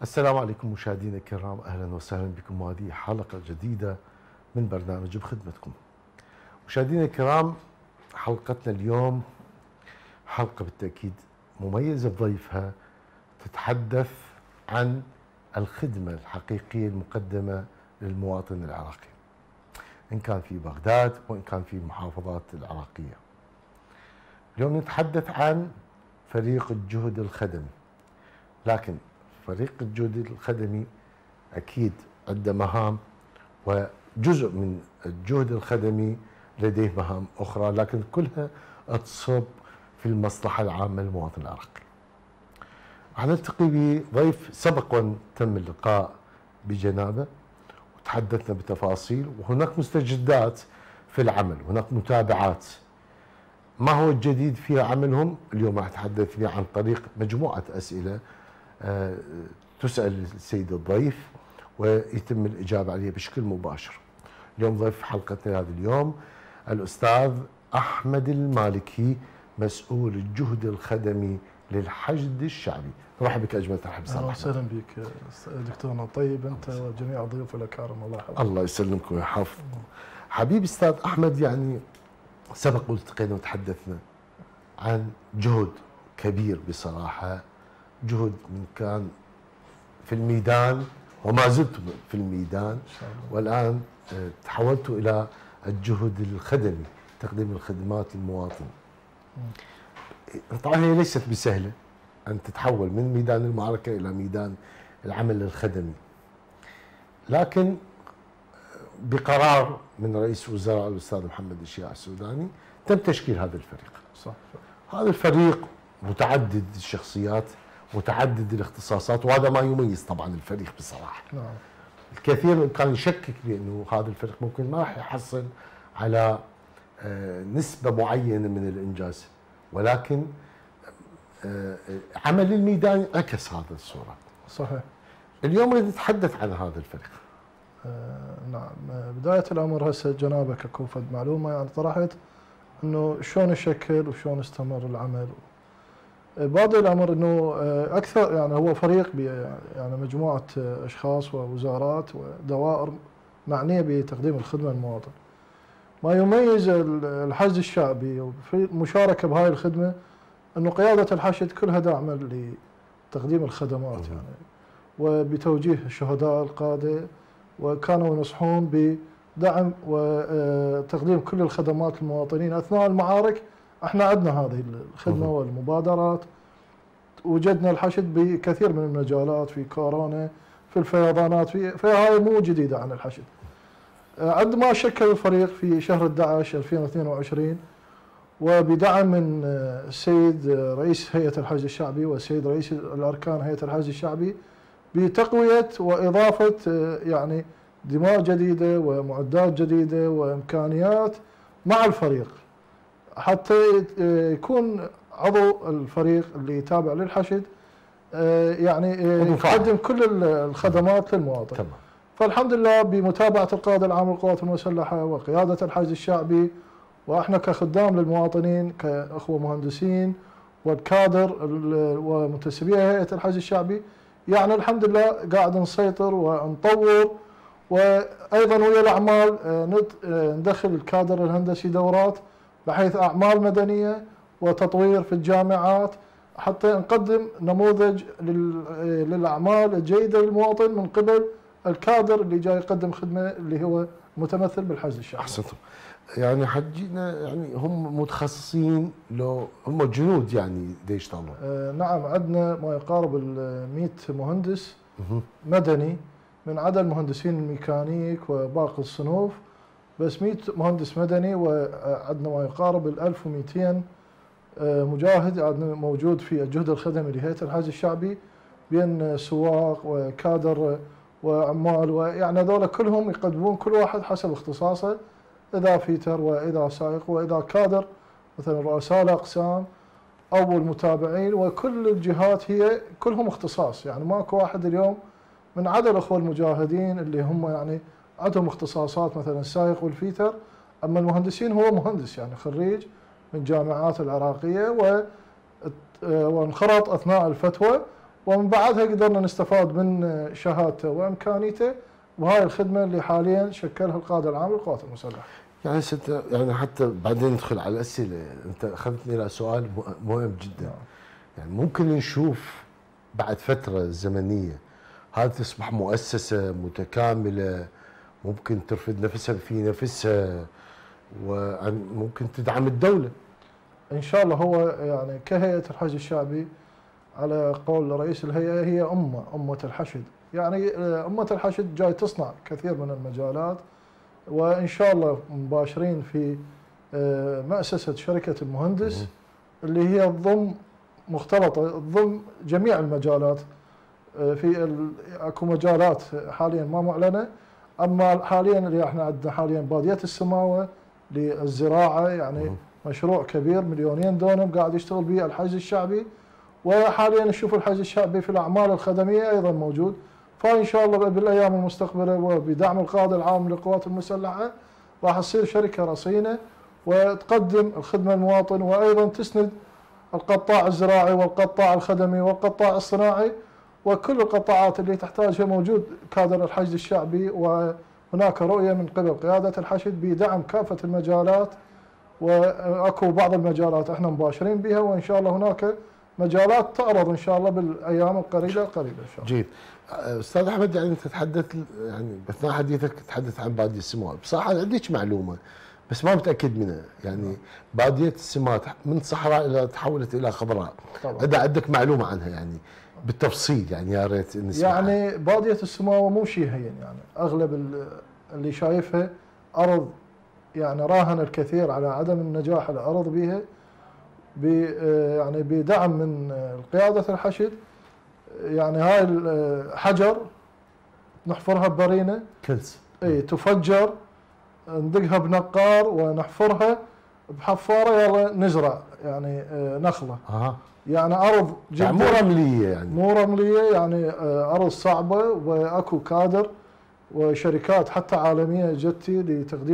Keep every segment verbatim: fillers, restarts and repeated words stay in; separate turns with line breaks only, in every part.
السلام عليكم مشاهدينا الكرام، اهلا وسهلا بكم وهذه حلقه جديده من برنامج بخدمتكم. مشاهدينا الكرام، حلقتنا اليوم حلقه بالتاكيد مميزه بضيفها، تتحدث عن الخدمه الحقيقيه المقدمه للمواطن العراقي، ان كان في بغداد وان كان في المحافظات العراقيه. اليوم نتحدث عن فريق الجهد الخدمي، لكن فريق الجهد الخدمي أكيد عنده مهام، وجزء من الجهد الخدمي لديه مهام أخرى، لكن كلها تصب في المصلحة العامة للمواطن العراقي. راح نلتقي بضيف سبق وأن تم اللقاء بجنابه وتحدثنا بتفاصيل، وهناك مستجدات في العمل، هناك متابعات. ما هو الجديد في عملهم؟ اليوم راح نتحدث فيه عن طريق مجموعة أسئلة تسأل السيد الضيف ويتم الإجابة عليها بشكل مباشر. اليوم ضيف حلقتنا هذا اليوم الأستاذ أحمد المالكي، مسؤول الجهد الخدمي للحشد الشعبي. مرحبا بك أجمل ترحيب.
أهلا وسهلا بك دكتورنا الطيب، أنت وجميع الضيوف الأكارم. الله يحفظك.
الله يسلمكم ويحفظ. حبيبي أستاذ أحمد، يعني سبق والتقينا وتحدثنا عن جهد كبير بصراحة، جهد من كان في الميدان وما زلت في الميدان، والآن تحولت إلى الجهد الخدمي، تقديم الخدمات للمواطن. طبعا هي ليست بسهلة أن تتحول من ميدان المعركة إلى ميدان العمل الخدمي، لكن بقرار من رئيس وزراء الأستاذ محمد الشياع السوداني تم تشكيل هذا الفريق. صح. هذا الفريق متعدد الشخصيات، متعدد الاختصاصات، وهذا ما يميز طبعا الفريق بصراحه. نعم. الكثير كان يشكك بانه هذا الفريق ممكن ما راح يحصل على نسبه معينه من الانجاز، ولكن عمل الميدان عكس هذا الصوره.
صحيح.
اليوم نريد نتحدث عن هذا الفريق.
آه نعم، بدايه الامر هسه جنابك اكو فد معلومه يعني طرحت انه شلون يشكل وشلون استمر العمل. باقي الامر انه اكثر يعني هو فريق يعني مجموعه اشخاص ووزارات ودوائر معنيه بتقديم الخدمه للمواطن. ما يميز الحشد الشعبي وفي المشاركه بهاي الخدمه انه قياده الحشد كلها داعمه لتقديم الخدمات يعني، وبتوجيه الشهداء القاده، وكانوا ينصحون بدعم وتقديم كل الخدمات للمواطنين اثناء المعارك. احنا عندنا هذه الخدمه والمبادرات، وجدنا الحشد بكثير من المجالات، في كورونا، في الفيضانات، في فهاي مو جديده عن الحشد. عندما شكل الفريق في شهر احد عشر ألفين واثنين وعشرين وبدعم من السيد رئيس هيئه الحشد الشعبي والسيد رئيس الاركان هيئه الحشد الشعبي بتقويه واضافه يعني دماء جديده ومعدات جديده وامكانيات مع الفريق، حتى يكون عضو الفريق اللي تابع للحشد يعني يقدم كل الخدمات للمواطن. تمام. فالحمد لله بمتابعه القائد العام للقوات المسلحه وقياده الحشد الشعبي، واحنا كخدام للمواطنين كاخوه مهندسين والكادر ومنتسبي هيئه الحشد الشعبي، يعني الحمد لله قاعد نسيطر ونطور، وايضا ويا الاعمال ندخل الكادر الهندسي دورات بحيث أعمال مدنية وتطوير في الجامعات، حتى نقدم نموذج للأعمال الجيدة للمواطن من قبل الكادر اللي جاي يقدم خدمة اللي هو متمثل بالحشد الشعبي.
أحسنتم. يعني حجينا يعني هم متخصصين، لو هم جنود يعني دي يشتغلون.
آه نعم، عندنا ما يقارب ال مئة مهندس مدني من عدا المهندسين الميكانيك وباقي الصنوف، بس مئة مهندس مدني، وعندنا ما يقارب ال ألف ومئتين مجاهد عندنا موجود في الجهد الخدمي لهيئة الحشد الشعبي، بين سواق وكادر وعمال، ويعني هذول كلهم يقدمون كل واحد حسب اختصاصه، اذا فيتر واذا سائق واذا كادر مثلا رؤساء الاقسام او المتابعين، وكل الجهات هي كلهم اختصاص، يعني ماكو واحد اليوم من عدا الاخوه المجاهدين اللي هم يعني عندهم اختصاصات مثلا السائق والفيتر، اما المهندسين هو مهندس يعني خريج من جامعات العراقيه وانخرط اثناء الفتوى ومن بعدها قدرنا نستفاد من شهادته وامكانيته وهاي الخدمه اللي حاليا شكلها القائد العام للقوات المسلحه.
يعني ست يعني حتى بعدين ندخل على الاسئله، انت اخذتني الى سؤال مهم جدا. نعم. يعني ممكن نشوف بعد فتره زمنيه هذه تصبح مؤسسه متكامله ممكن ترفد نفسها في نفسها وممكن تدعم الدوله؟
ان شاء الله. هو يعني كهيئه الحشد الشعبي على قول رئيس الهيئه هي امه امه الحشد، يعني امه الحشد جاي تصنع كثير من المجالات، وان شاء الله مباشرين في مؤسسه شركه المهندس اللي هي تضم مختلطه تضم جميع المجالات. في اكو مجالات حاليا ما معلنه، اما حاليا اللي احنا عندنا حاليا باديه السماوه للزراعه، يعني مشروع كبير مليونين دونم قاعد يشتغل به الحشد الشعبي، وحاليا نشوف الحشد الشعبي في الاعمال الخدميه ايضا موجود. فان شاء الله بالايام المستقبله وبدعم القائد العام للقوات المسلحه راح تصير شركه رصينه وتقدم الخدمه للمواطن، وايضا تسند القطاع الزراعي والقطاع الخدمي والقطاع الصناعي وكل القطاعات اللي تحتاجها موجود كادر الحشد الشعبي. وهناك رؤيه من قبل قياده الحشد بدعم كافه المجالات، واكو بعض المجالات احنا مباشرين بها، وان شاء الله هناك مجالات تعرض ان شاء الله بالايام القريبه القريبه ان شاء الله.
جيد. استاذ احمد، يعني انت تتحدث يعني اثناء حديثك تتحدث عن باديه السمات، بصراحه عندك معلومه بس ما متاكد منها، يعني باديه السمات من صحراء الى تحولت الى خضراء، اذا عندك معلومه عنها يعني بالتفصيل يعني يا ريت نسمعها.
يعني باديه السماوه مو شيء هين، يعني اغلب اللي شايفها ارض يعني راهن الكثير على عدم النجاح الارض بها، يعني بدعم من قياده الحشد. يعني هاي الحجر نحفرها ببرينه
كلس،
اي تفجر ندقها بنقار ونحفرها بحفاره يلا نزرع يعني نخله.
اها
يعني ارض جدا
يعني مو رمليه، يعني
مو رمليه، يعني ارض صعبه، واكو كادر وشركات حتى عالميه جتي لتقديم،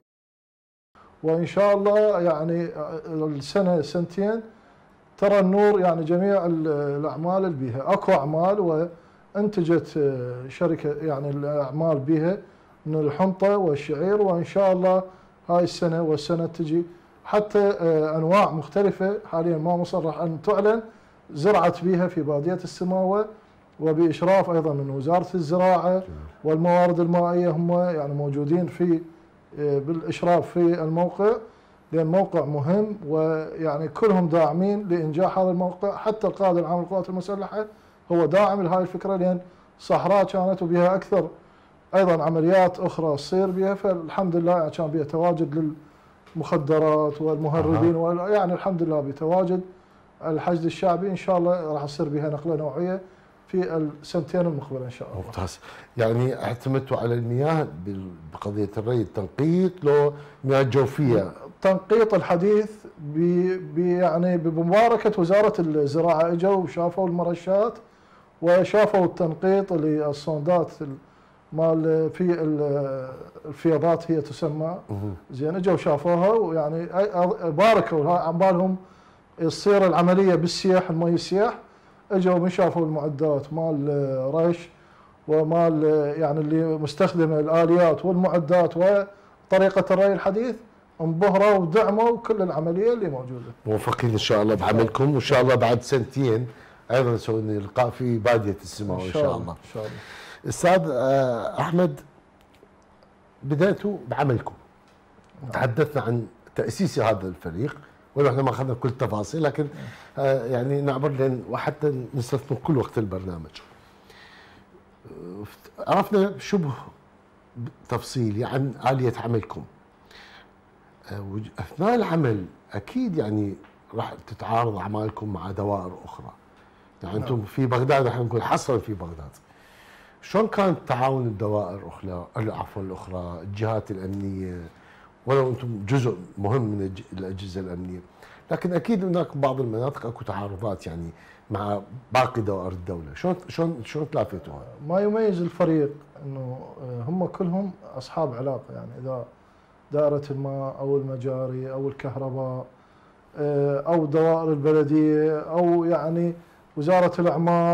وان شاء الله يعني السنه سنتين ترى النور. يعني جميع الاعمال اللي بها اكو اعمال وانتجت شركه يعني الاعمال بها من الحنطه والشعير، وان شاء الله هاي السنه والسنه تجي حتى انواع مختلفه حاليا ما مصرح ان تعلن زرعت بها في باديه السماوه، وباشراف ايضا من وزاره الزراعه والموارد المائيه، هم يعني موجودين في بالاشراف في الموقع، لان موقع مهم ويعني كلهم داعمين لانجاح هذا الموقع. حتى القائد العام للقوات المسلحه هو داعم لهذه الفكره، لان صحراء كانت وبها اكثر ايضا عمليات اخرى تصير بها، فالحمد لله يعني كان بها تواجد للمخدرات والمهربين أه. يعني الحمد لله بتواجد الحشد الشعبي، ان شاء الله راح تصير بها نقله نوعيه في السنتين المقبله ان شاء الله.
ممتاز. يعني اعتمدتوا على المياه بقضيه الري التنقيط لو مياه جوفيه؟
تنقيط الحديث ب يعني بمباركه وزاره الزراعه، اجوا وشافوا المرشات وشافوا التنقيط للصندات مال في الفيضات هي تسمى، زين اجوا وشافوها ويعني باركوا عن بالهم تصير العمليه بالسياح المي السياح، اجوا من شافوا المعدات مال رش ومال يعني اللي مستخدمه الاليات والمعدات وطريقه الري الحديث، انبهروا ودعموا كل العمليه اللي موجوده.
موفقين ان شاء الله بعملكم، وان شاء الله بعد سنتين ايضا نسوي لقاء في باديه السماء ان شاء الله.
ان شاء الله.
استاذ احمد، بدايته بعملكم. نعم. تحدثنا عن تاسيس هذا الفريق ولو احنا ما اخذنا كل التفاصيل، لكن آه يعني نعبر لين وحتى نستثمر كل وقت البرنامج. عرفنا شبه تفصيلي عن آلية عملكم. آه اثناء العمل اكيد يعني راح تتعارض اعمالكم مع دوائر اخرى. يعني انتم في بغداد، احنا نقول حصرا في بغداد. شلون كان تعاون الدوائر الاخرى عفوا الاخرى الجهات الامنيه، ولو انتم جزء مهم من الاجهزه الامنيه، لكن اكيد هناك بعض المناطق اكو تعارضات يعني مع باقي دوائر الدوله، شلون شلون شلون تلافيتوها؟
ما يميز الفريق انه هم كلهم اصحاب علاقه، يعني اذا دائره الماء او المجاري او الكهرباء او دوائر البلديه او يعني وزاره الاعمار،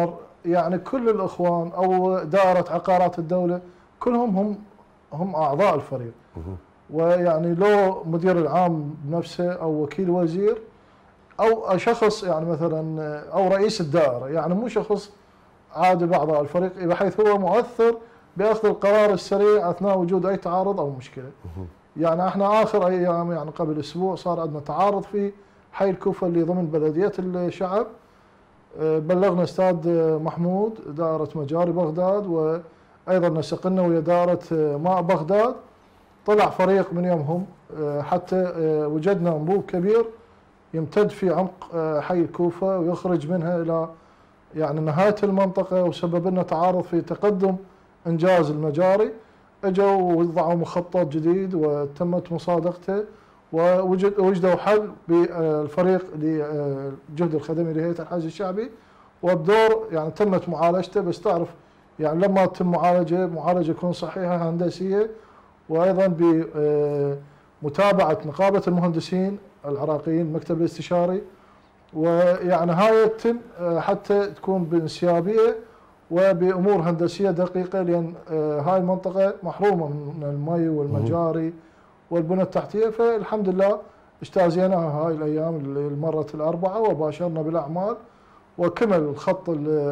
يعني كل الاخوان او دائره عقارات الدوله كلهم هم هم اعضاء الفريق. ويعني لو مدير العام بنفسه او وكيل وزير او شخص يعني مثلا او رئيس الدائره، يعني مو شخص عادي باعضاء الفريق، بحيث هو مؤثر باخذ القرار السريع اثناء وجود اي تعارض او مشكله. يعني احنا اخر ايام يعني قبل اسبوع صار عندنا تعارض في حي الكوفه اللي ضمن بلديه الشعب. بلغنا استاذ محمود دائره مجاري بغداد، وايضا نسقنا ويا دائره ماء بغداد. طلع فريق من يمهم حتى وجدنا انبوب كبير يمتد في عمق حي الكوفه ويخرج منها الى يعني نهايه المنطقه، وسبب لنا تعارض في تقدم انجاز المجاري. اجوا ووضعوا مخطط جديد وتمت مصادقته، ووجد وجدوا حل بالفريق للجهد الخدمي لهيئه الحج الشعبي، وبدور يعني تمت معالجته. بس تعرف يعني لما تتم معالجه معالجه تكون صحيحه هندسيه، وايضا بمتابعه نقابه المهندسين العراقيين المكتب الاستشاري، ويعني هاي تتم حتى تكون بانسيابيه وبامور هندسيه دقيقه، لان هاي المنطقه محرومه من المي والمجاري والبنى التحتيه. فالحمد لله اجتازيناها هاي الايام المره الاربعه وباشرنا بالاعمال، وكمل الخط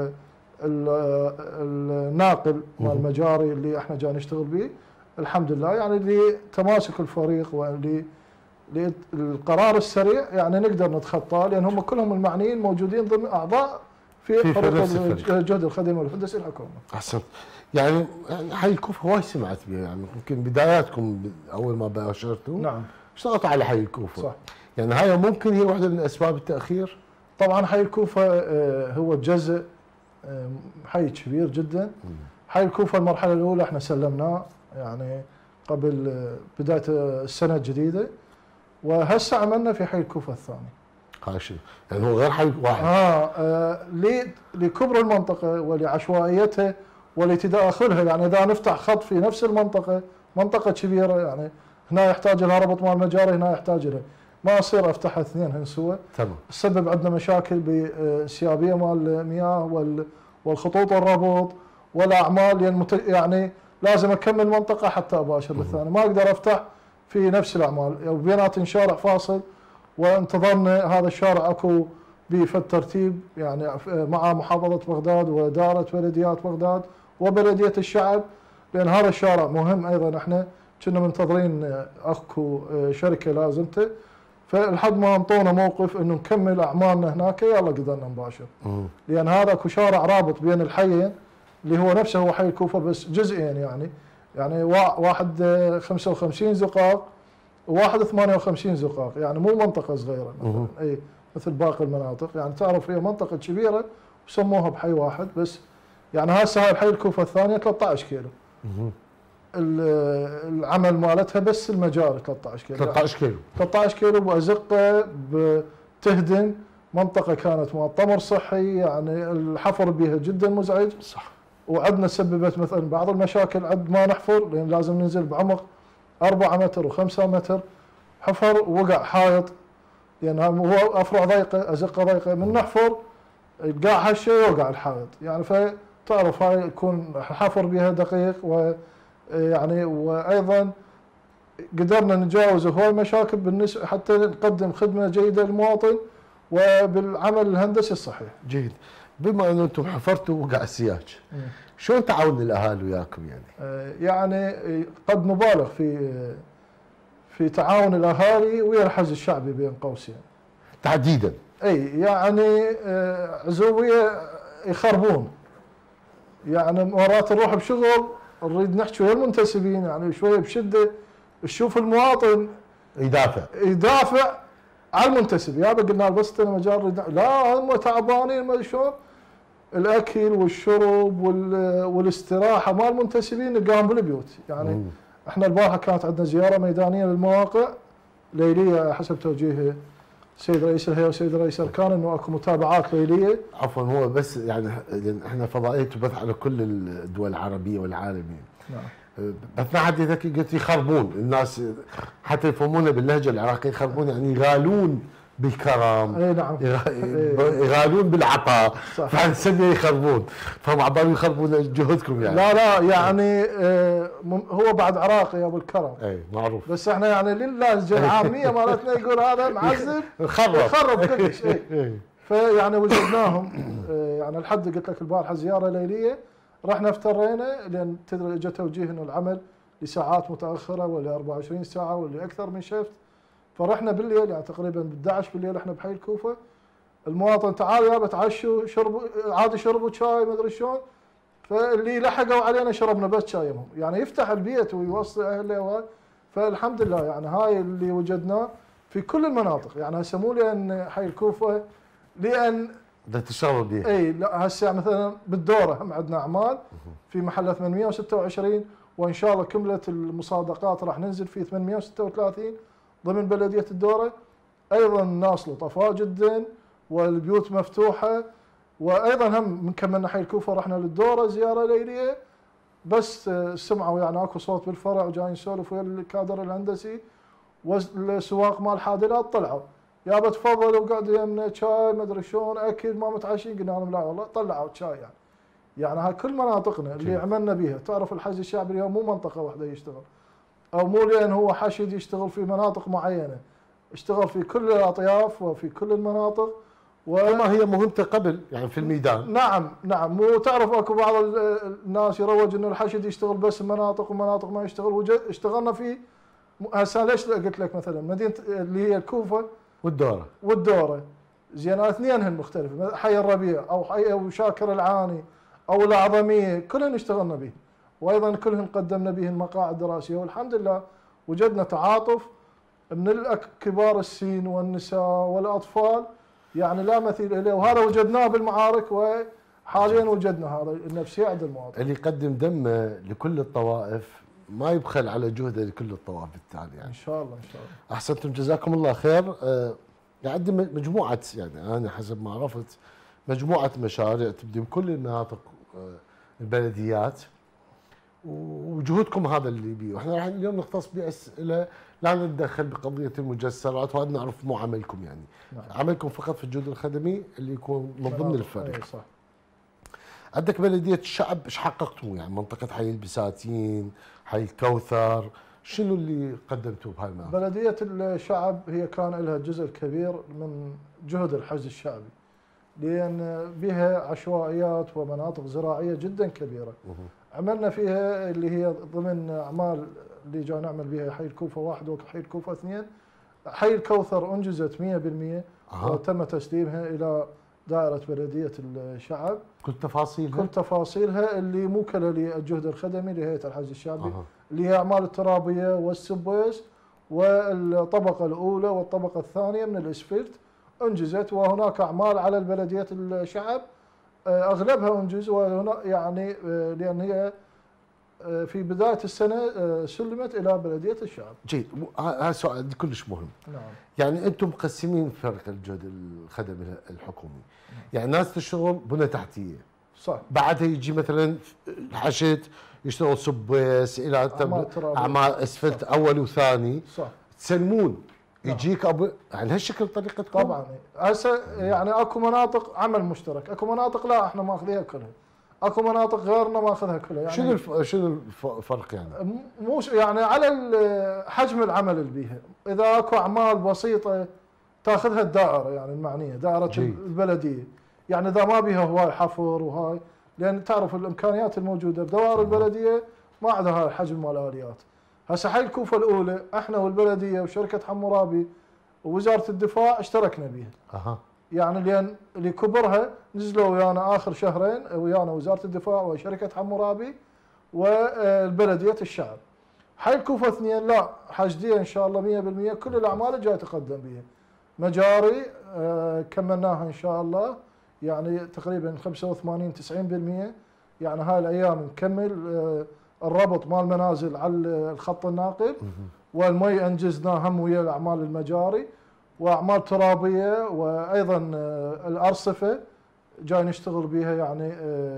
الناقل مال المجاري اللي احنا جاي نشتغل به الحمد لله. يعني لتماسك الفريق وللقرار السريع يعني نقدر نتخطاه، لان هم كلهم المعنيين موجودين ضمن اعضاء في, في فريق الجهد الخدمي والهندسي الحكومه.
احسنت. يعني حي الكوفه هواي سمعت بها، يعني يمكن بداياتكم اول ما باشرتوا
نعم
اشتغلتوا على حي الكوفه.
صح.
يعني هاي ممكن هي واحده من اسباب التاخير؟
طبعا حي الكوفه هو جزء حي كبير جدا. حي الكوفه المرحله الاولى احنا سلمناه يعني قبل بدايه السنه الجديده، وهسه عملنا في حي الكوفه الثاني.
هاي شيء يعني هو غير حي واحد.
اه, آه لكبر المنطقه ولعشوائيتها ولتداخلها. يعني اذا نفتح خط في نفس المنطقه، منطقه كبيره، يعني هنا يحتاج لها ربط مع المجاري، هنا يحتاج لها، ما اصير افتح اثنين هن سوا.
تمام.
تسبب عندنا مشاكل بالسيابيه مال المياه والخطوط الربط والاعمال، يعني, يعني لازم اكمل منطقه حتى اباشر بالثاني، ما اقدر افتح في نفس الاعمال. وبيناتهم شارع فاصل، وانتظرنا هذا الشارع اكو بفد ترتيب يعني مع محافظه بغداد واداره بلديات بغداد وبلديه الشعب، لان هذا الشارع مهم. ايضا احنا كنا منتظرين اكو شركه لازمته، فلحد ما انطونا موقف انه نكمل اعمالنا هناك يلا قدرنا نباشر. لان هذا اكو شارع رابط بين الحيين اللي هو نفسه هو حي الكوفه بس جزئين، يعني يعني واحد خمسة وخمسين زقاق وواحد ثمانية وخمسين زقاق، يعني مو منطقه صغيره مثلا اي مثل باقي المناطق. يعني تعرف هي منطقه كبيره وسموها بحي واحد بس. يعني هسه هاي الحي الكوفه الثانيه ثلاثة عشر كيلو. العمل مالتها بس المجاري ثلاثة عشر كيلو.
ثلاثة عشر كيلو
ثلاثة عشر كيلو بأزقة بتهدن منطقة كانت مال تمر صحي، يعني الحفر بها جدا مزعج.
صح. وعندنا
سببت مثلا بعض المشاكل عند ما نحفر، لان لازم ننزل بعمق أربعة متر وخمسة متر حفر، وقع حائط لان يعني هو افرع ضيقه ازقه ضيقه، من نحفر يقع هالشيء يوقع الحائط. يعني فتعرف هاي يكون الحفر بها دقيق، و يعني وايضا قدرنا نتجاوز هواي المشاكل بالنسبه حتى نقدم خدمه جيده للمواطن وبالعمل الهندسي الصحيح.
جيد. بما انه انتم حفرتوا وقع السياج، شلون تعاون الاهالي وياكم يعني؟
يعني قد نبالغ في في تعاون الاهالي ويا الحج الشعبي بين قوسين.
تحديدا.
اي يعني عزوبيه يخربون. يعني مرات نروح بشغل نريد نحكي ويا المنتسبين يعني شويه بشده، تشوف المواطن
يدافع
يدافع على المنتسب. يابا قلنا بس انا مجال لا هم تعبانين ما شلون. الاكل والشرب والاستراحه مال المنتسبين نلقاهم بالبيوت. يعني مم. احنا البارحه كانت عندنا زياره ميدانيه للمواقع ليليه حسب توجيه السيد رئيس الهيئه والسيد رئيس الاركان انه اكو متابعات ليليه.
عفوا هو بس يعني احنا فضائيه تبث على كل الدول العربيه والعالمين. نعم. بثنا حديثك قلت يخربون الناس حتى يفهمونا باللهجه العراقيه، يخربون يعني يغالون بالكرم.
اي نعم.
يغالون بالعطاء، فنسميه يخربون، فهم عبالهم يخربون جهدكم يعني.
لا لا يعني هو بعد عراقي يا ابو الكرم.
اي معروف.
بس احنا يعني لله العاميه مالتنا يقول هذا معذب
خرب
خرب كل شيء. فيعني وجدناهم يعني لحد قلت لك البارحه زياره ليليه، رحنا افترينا لان تدري اجى توجيه انه العمل لساعات متاخره ولا أربعة وعشرين ساعه ولا اكثر من شفت. فرحنا بالليل يعني تقريبا ب إحدى عشر بالليل احنا بحي الكوفه. المواطن تعال يا بتعشوا شربوا عادي شربوا شاي ما ادري شلون، فاللي لحقوا علينا شربنا بس شايهم، يعني يفتح البيت ويوصي اهله. فالحمد لله يعني هاي اللي وجدناه في كل المناطق. يعني هسه مو لان حي الكوفه لان
بدها تشتغل بيه.
اي لا هسه مثلا بالدوره هم عندنا اعمال في محله ثمانمئة وستة وعشرين، وان شاء الله كملت المصادقات راح ننزل في ثمانمئة وستة وثلاثين ضمن بلديه الدوره. ايضا الناس لطفاء جدا والبيوت مفتوحه. وايضا هم من كملنا حي الكوفه رحنا للدوره زياره ليليه، بس سمعوا يعني اكو صوت بالفرع وجايين نسولف ويا الكادر الهندسي والسواق مال الحادلات طلعوا يابا تفضلوا وقعدوا يمنا شاي ما ادري شلون اكيد ما متعشين. قلنا لهم لا والله طلعوا شاي يعني. يعني هاي كل مناطقنا اللي عملنا بها. تعرف الحشد الشعبي اليوم مو منطقه واحده يشتغل، او مو لان هو حشد يشتغل في مناطق معينه، اشتغل في كل الاطياف وفي كل المناطق.
وما هي مهمته قبل يعني في الميدان.
نعم نعم. مو تعرف اكو بعض الناس يروج انه الحشد يشتغل بس مناطق ومناطق ما يشتغل. اشتغلنا في هسه ليش قلت لك مثلا مدينه اللي هي الكوفه
والدوره
والدوره زين اثنينهن مختلفه، حي الربيع او حي او شاكر العاني او الاعظميه كلهن اشتغلنا به، وايضا كلهن قدمنا به المقاعد الدراسيه. والحمد لله وجدنا تعاطف من كبار السن والنساء والاطفال يعني لا مثيل له. وهذا وجدناه بالمعارك وحاليا وجدنا هذا النفسيه عند المواطن
اللي يقدم دمه لكل الطوائف ما يبخل على جهده لكل الطوائف بالتالي يعني.
ان شاء الله ان شاء الله.
احسنتم جزاكم الله خير. أه عندي مجموعه يعني انا حسب ما عرفت مجموعه مشاريع تبدي بكل المناطق أه البلديات، وجهودكم هذا اللي بيه. واحنا راح اليوم نختص باسئله لا نتدخل بقضيه المجسرات، وهذا نعرف مو عملكم يعني. نعم. عملكم فقط في الجهد الخدمي اللي يكون من ضمن الفريق.
أي صح.
عندك بلديه الشعب ايش حققتوا يعني منطقه حي البساتين، حي الكوثر، شنو اللي قدمتوه بهاي المناطق؟
بلديه الشعب هي كان لها جزء كبير من جهد الحشد الشعبي، لان بها عشوائيات ومناطق زراعيه جدا كبيره. عملنا فيها اللي هي ضمن اعمال اللي جاي نعمل بها حي الكوفه واحد وحي الكوفه اثنين. حي الكوثر انجزت مئة بالمئة أه. وتم تسليمها الى دائره بلديه الشعب.
كل تفاصيلها؟
كل تفاصيلها اللي موكله للجهد الخدمي لهيئه الحشد الشعبي أه. اللي هي اعمال الترابيه والسبويس والطبقه الاولى والطبقه الثانيه من الاسفلت انجزت. وهناك اعمال على بلديه الشعب اغلبها انجز، وهنا يعني لان هي في بدايه السنه سلمت الى بلديه الشعب.
جيد. هذا سؤال كلش مهم.
نعم.
يعني انتم مقسمين فرق الجهد الخدمي الحكومي. نعم. يعني ناس تشتغل بنى تحتيه.
صح.
بعدها يجي مثلا الحشد يشتغل سبويس الى اعمال اسفلت اول وثاني.
صح.
تسلمون يجيك ابو يعني هالشكل طريقتكم؟
طبعا. هسه يعني اكو مناطق عمل مشترك، اكو مناطق لا احنا ماخذيها كلها، اكو مناطق غيرنا ماخذها كلها. يعني
شنو الف... شنو الفرق يعني؟
مو يعني على حجم العمل اللي بيها. اذا اكو اعمال بسيطه تاخذها الدائره يعني المعنيه دائره جيد. البلديه. يعني اذا ما بيها هواي حفر وهاي، لان تعرف الامكانيات الموجوده بدوائر البلديه ما عندها هاي الحجم مال الاليات. هسه حي الكوفه الاولى احنا والبلديه وشركه حمورابي ووزاره الدفاع اشتركنا بها.
اها.
يعني لان لكبرها نزلوا ويانا اخر شهرين ويانا وزاره الدفاع وشركه حمورابي والبلديه الشعب. حي الكوفه اثنين لا حشديه ان شاء الله مئة بالمئة كل الاعمال جاي تقدم بها. مجاري آه كملناها ان شاء الله يعني تقريبا خمسة وثمانين تسعين بالمئة. يعني هاي الايام نكمل آه الربط مال المنازل على الخط الناقل، والمي انجزناه هم ويا الاعمال المجاري، واعمال ترابيه، وايضا الارصفه جاي نشتغل بها يعني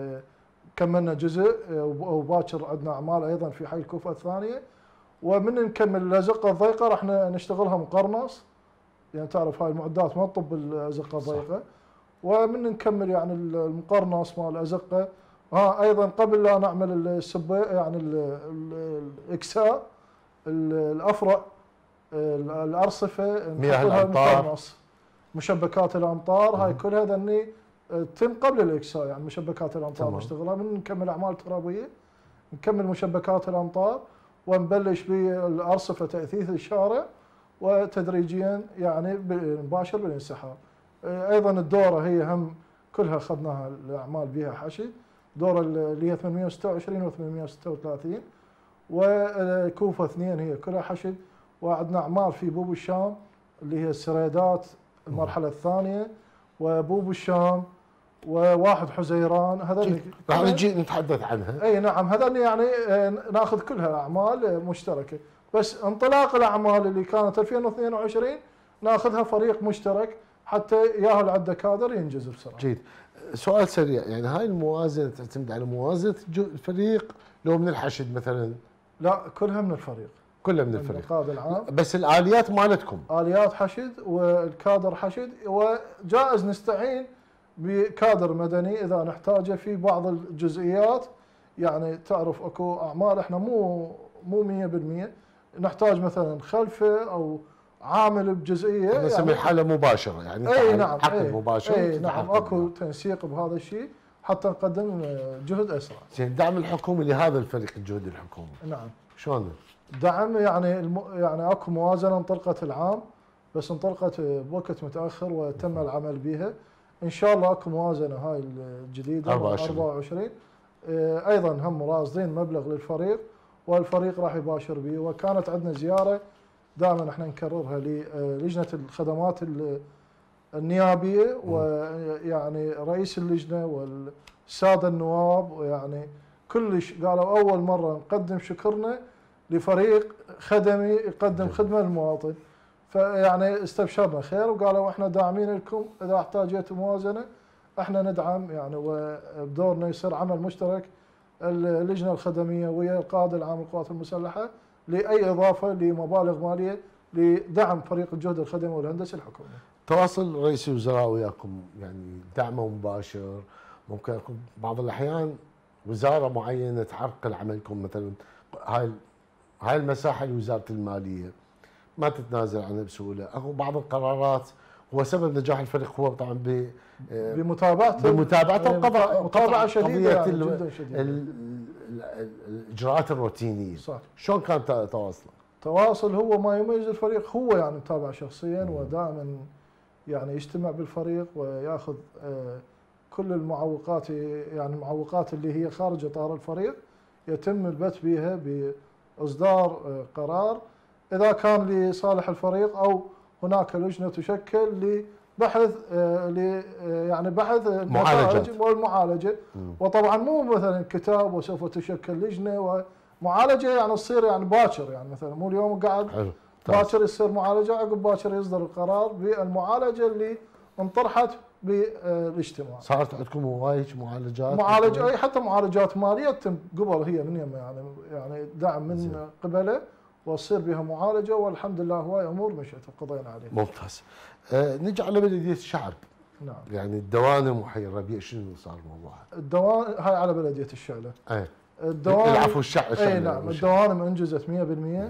كملنا جزء، وباكر عندنا اعمال ايضا في حي الكوفه الثانيه. ومن نكمل الازقه الضيقه راح نشتغلها مقرنص يعني تعرف هاي المعدات ما تطب الازقه ضيقه. ومن نكمل يعني المقرنص مال الازقه. ها ايضا قبل لا نعمل السبي يعني الاكساء الافرع الارصفه
مياه الامطار
مشبكات الامطار هاي كلها ذني تم قبل الاكساء يعني مشبكات الامطار نشتغلها. من نكمل اعمال ترابيه نكمل مشبكات الامطار ونبلش بالارصفه تاثيث الشارع وتدريجيا يعني مباشر بالانسحاب. ايضا الدوره هي هم كلها اخذناها الاعمال بها حشد. دوره اللي هي ثمانمئة وستة وعشرين و ثمانمئة وستة وثلاثين وكوفه اثنين هي كلها حشد. وعندنا اعمال في بوب الشام اللي هي السريدات المرحله الثانيه وبوب الشام وواحد حزيران. هذول
راح نجي نتحدث عنها.
اي نعم هذول يعني ناخذ كلها اعمال مشتركه. بس انطلاق الاعمال اللي كانت ألفين واثنين وعشرين ناخذها فريق مشترك حتى ياهل على الدكاتره ينجز بسرعه.
جيد. سؤال سريع، يعني هاي الموازنه تعتمد على موازنه الفريق لو من الحشد مثلا؟
لا كلها من الفريق.
كلها من الفريق.
القائد العام.
بس الاليات مالتكم؟
اليات حشد والكادر حشد، وجائز نستعين بكادر مدني اذا نحتاجه في بعض الجزئيات. يعني تعرف اكو اعمال احنا مو مو مئة بالمئة نحتاج مثلا خلفه او عامل بجزئيه
نسمي يعني حاله مباشره يعني
اي نعم
عقد ايه مباشر.
اي نعم اكو تنسيق بهذا الشيء حتى نقدم جهد اسرع.
زين، الدعم الحكومي لهذا الفريق الجهد الحكومي
نعم
شلون؟
دعم يعني الم... يعني اكو موازنه انطلقت العام بس انطلقت بوقت متاخر وتم العمل بها. ان شاء الله اكو موازنه هاي الجديده
أربعة وعشرين
أربعة وعشرين ايضا هم راصدين مبلغ للفريق والفريق راح يباشر به. وكانت عندنا زياره دائما احنا نكررها للجنه الخدمات النيابيه ويعني رئيس اللجنه والساده النواب ويعني كلش قالوا اول مره نقدم شكرنا لفريق خدمي يقدم خدمه للمواطن. فيعني استبشرنا خير وقالوا احنا داعمين لكم اذا احتاجتوا موازنه احنا ندعم يعني وبدورنا يصير عمل مشترك اللجنه الخدميه ويا القائد العام للقوات المسلحه لاي اضافه لمبالغ ماليه لدعم فريق الجهد الخدمي والهندسي الحكومي.
تواصل رئيس الوزراء وياكم يعني دعمه مباشر، ممكن يكون بعض الاحيان وزاره معينه تعرقل عملكم مثلا هاي هاي المساحه لوزاره الماليه ما تتنازل عنها بسهوله، اكو بعض القرارات هو سبب نجاح الفريق هو طبعا ب
بمتابعته
بمتابعته وقضاء
متابعه شديده يعني
ال
جدا شديده
ال الاجراءات الروتينيه.
صح.
شلون كان تواصله؟
تواصل هو ما يميز الفريق، هو يعني متابع شخصيا ودائما يعني يجتمع بالفريق وياخذ كل المعوقات يعني المعوقات اللي هي خارج اطار الفريق يتم البت بها باصدار قرار اذا كان لصالح الفريق او هناك لجنه تشكل لبحث ل يعني بحث
معالجه
والمعالجه. وطبعا مو مثلا كتاب وسوف تشكل لجنه ومعالجه يعني تصير يعني باكر يعني مثلا مو اليوم قاعد
حلو
باكر يصير معالجه عقب باكر يصدر القرار بالمعالجه اللي انطرحت بالاجتماع.
صارت عندكم هواي معالجات؟
معالجه اي حتى معالجات ماليه تتم قبل هي من يم يعني يعني دعم من زي. قبله وتصير بها معالجه والحمد لله هواي امور مشت وقضينا عليها.
ممتاز. آه نجي على بلديه الشعب.
نعم.
يعني الدوانم وحي الربيع شنو صار موضوعها؟
الدوانم هاي على بلديه الشعله.
اي
الدوانم
العفو الشعب
اي نعم الدوانم انجزت مئة بالمئة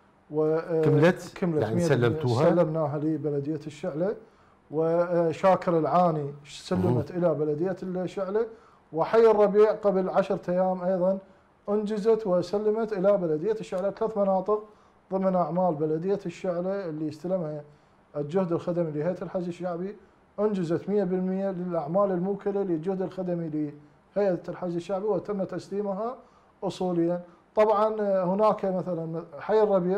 وكملت
كملت
يعني سلمتوها؟
سلمناها لبلديه الشعله وشاكر العاني سلمت مم. الى بلديه الشعله وحي الربيع قبل عشرة ايام ايضا انجزت وسلمت الى بلديه الشعله. ثلاث مناطق ضمن اعمال بلديه الشعله اللي استلمها الجهد الخدمي لهيئه الحج الشعبي انجزت مئة بالمئة للاعمال الموكله للجهد الخدمي لهيئه الحج الشعبي وتم تسليمها اصوليا. طبعا هناك مثلا حي الربيع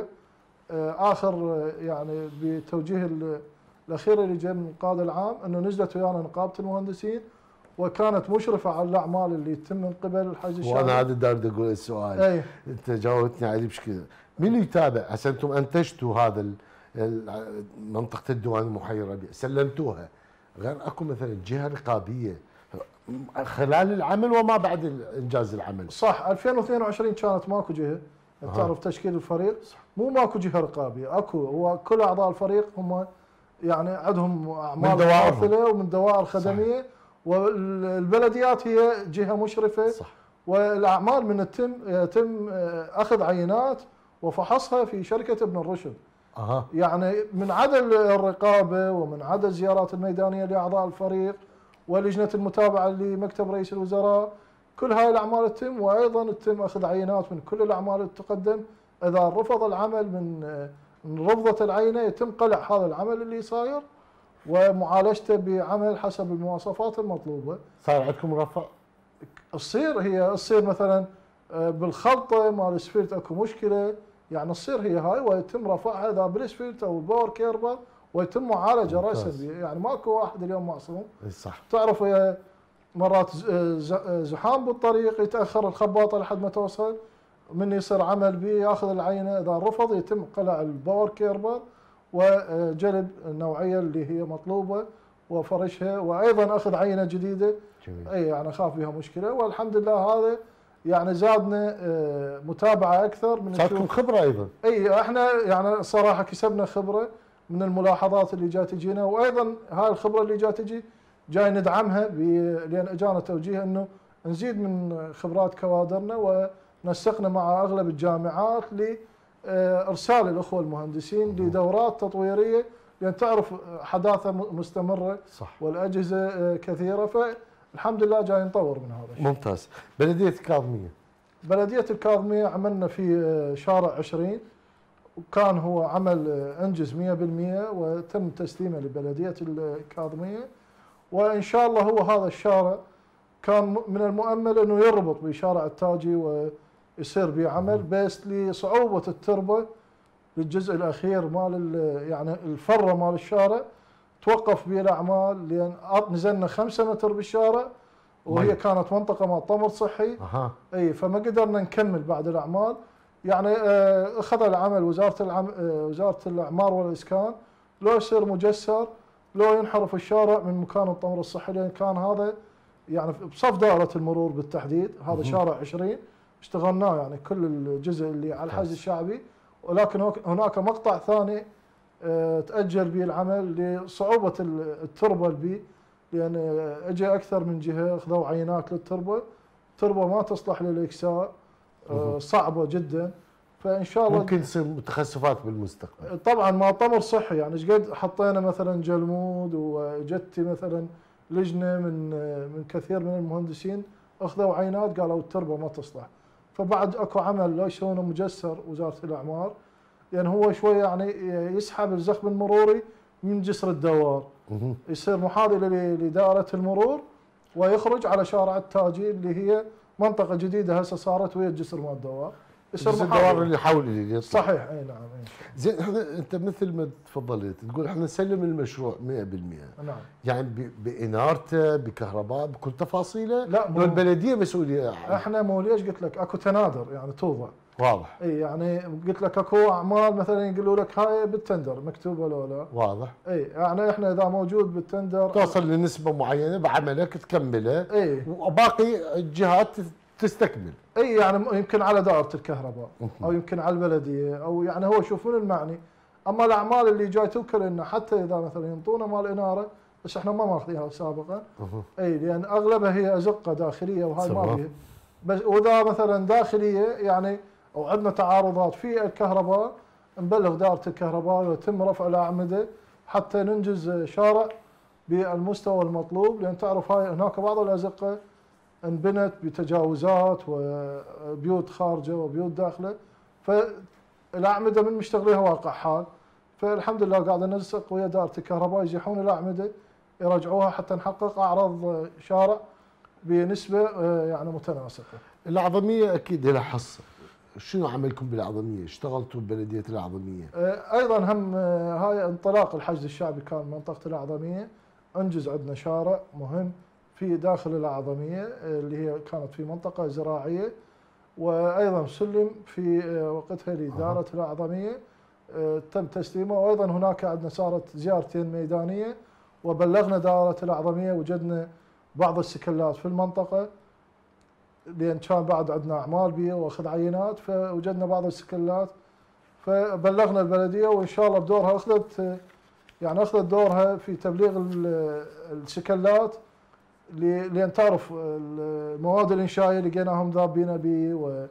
اخر يعني بتوجيه الاخير اللي جاء من القائد العام انه نزلت ويانا نقابه المهندسين وكانت مشرفه على الاعمال اللي تتم من قبل الحج الشعبي.
وانا هذا دارد اقول السؤال
أي.
انت جاوبتني عليه بشكل مين يتابع؟ هسه انتم انتجتوا هذا منطقه الديوان وحي الربيع سلمتوها، غير اكو مثلا جهه رقابيه خلال العمل وما بعد انجاز العمل؟
صح. ألفين واثنين وعشرين كانت ماكو جهه تعرف تشكيل الفريق مو ماكو جهه رقابيه اكو، هو كل اعضاء الفريق هم يعني عندهم اعمال
مماثله
ومن دوائر خدميه. صح. والبلديات هي جهه مشرفه. صح. والاعمال من يتم يتم اخذ عينات وفحصها في شركه ابن الرشد.
أه.
يعني من عدا الرقابه ومن عدا الزيارات الميدانيه لاعضاء الفريق ولجنه المتابعه لمكتب رئيس الوزراء، كل هاي الاعمال تتم، وايضا تتم اخذ عينات من كل الاعمال اللي تقدم. اذا رفض العمل من من رفضه العينه يتم قلع هذا العمل اللي صاير ومعالجته بعمل حسب المواصفات المطلوبه.
صار عندكم رفع؟
تصير هي تصير مثلا بالخلطه مال السفيرت اكو مشكله، يعني تصير هي هاي ويتم رفعها اذا بالسفيرت او الباور كيربر ويتم معالجه راسا، يعني ماكو واحد اليوم معصوم.
صح.
تعرف مرات زحام بالطريق يتاخر الخباطه لحد ما توصل، من يصير عمل به ياخذ العينه، اذا رفض يتم قلع الباور كيربر وجلب النوعيه اللي هي مطلوبه وفرشها، وايضا اخذ عينه جديده. جميل. اي يعني اخاف بها مشكله، والحمد لله هذا يعني زادنا متابعه اكثر من
صارتكم خبره ايضا.
اي احنا يعني صراحه كسبنا خبره من الملاحظات اللي جاي تجينا، وايضا هاي الخبره اللي جاي تجي جاي ندعمها لان اجانا توجيه انه نزيد من خبرات كوادرنا، ونسقنا مع اغلب الجامعات لارسال الاخوه المهندسين لدورات تطويريه، لان تعرف حداثه مستمره. صح. والاجهزه كثيره، فالحمد لله جاي نطور من هذا الشيء.
ممتاز. بلديه الكاظميه.
بلديه الكاظميه عملنا في شارع عشرين، وكان هو عمل انجز مئة بالمئة وتم تسليمه لبلديه الكاظميه، وان شاء الله هو هذا الشارع كان من المؤمل انه يربط بشارع التاجي ويصير به عمل، بس لصعوبه التربه للجزء الاخير مال يعني الفره مال الشارع توقف به الاعمال، لان نزلنا خمسة متر بالشارع وهي مي. كانت منطقه مال طمر صحي.
أه.
اي فما قدرنا نكمل بعد الاعمال، يعني اخذ العمل وزاره العم وزاره الاعمار والاسكان لو يصير مجسر لو ينحرف الشارع من مكان الطمر الصحي، لان كان هذا يعني بصف دائره المرور بالتحديد، هذا شارع عشرين اشتغلناه يعني كل الجزء اللي على الحوز الشعبي، ولكن هناك مقطع ثاني تاجل به العمل لصعوبه التربه به، لان اجى اكثر من جهه اخذوا عينات للتربه، التربه ما تصلح للاكساء، صعبه جدا، فان شاء الله
ممكن تصير متخسفات بالمستقبل.
طبعا ما طمر صحي، يعني ايش قد حطينا مثلا جلمود، وجتي مثلا لجنه من من كثير من المهندسين اخذوا عينات قالوا التربه ما تصلح، فبعد اكو عمل لا يسوونه مجسر وزاره الاعمار، لان يعني هو شويه يعني يسحب الزخم المروري من جسر الدوار، يصير محاذي لدائره المرور ويخرج على شارع التاجي اللي هي منطقه جديده هسه صارت ويا الجسر مال الدوار،
يصير الدوار اللي حول اللي يطلع.
صحيح. اي نعم.
زين احنا انت مثل ما تفضلت تقول احنا نسلم المشروع مئة بالمئة.
نعم.
يعني بانارته بكهرباء بكل تفاصيله؟
لا
مو البلديه مسؤوليه.
احنا مو ليش قلت لك اكو تنادر يعني توضع.
واضح.
اي يعني قلت لك اكو اعمال مثلا يقولوا لك هاي بالتندر مكتوبه لو لا.
واضح.
اي يعني احنا اذا موجود بالتندر
توصل لنسبه معينه بعملك تكمله.
اي
وباقي الجهات تستكمل.
اي يعني يمكن على دائره الكهرباء او يمكن على البلديه، او يعني هو شوف من المعني. اما الاعمال اللي جاي توكل لنا حتى اذا مثلا ينطونا مال اناره، بس احنا ما ماخذينها سابقا. اي لان اغلبها هي ازقه داخليه وهاي ما فيها. بس واذا مثلا داخليه يعني او عندنا تعارضات في الكهرباء نبلغ دائره الكهرباء ويتم رفع الاعمده حتى ننجز شارع بالمستوى المطلوب، لان تعرف هاي هناك بعض الازقه انبنت بتجاوزات وبيوت خارجه وبيوت داخله، فالاعمده من مشتغليها واقع حال، فالحمد لله قاعد ننسق ويا دائره الكهرباء يزيحون الاعمده يرجعوها حتى نحقق اعراض شارع بنسبه يعني متناسقه.
الاعظميه اكيد لها حصه، شنو عملكم بالاعظميه؟ اشتغلتوا ببلديه الاعظميه؟
ايضا هم هاي انطلاق الحشد الشعبي كان منطقه الاعظميه، انجز عندنا شارع مهم في داخل الاعظميه اللي هي كانت في منطقه زراعيه، وايضا سلم في وقتها لاداره الاعظميه تم تسليمه، وايضا هناك عندنا صارت زيارتين ميدانيه وبلغنا دائره الاعظميه وجدنا بعض السكلات في المنطقه، لان كان بعد عندنا اعمال بها واخذ عينات فوجدنا بعض السكلات، فبلغنا البلديه وان شاء الله بدورها اخذت يعني اخذت دورها في تبليغ السكلات، لان تعرف المواد الانشائيه لقيناهم ذابين به،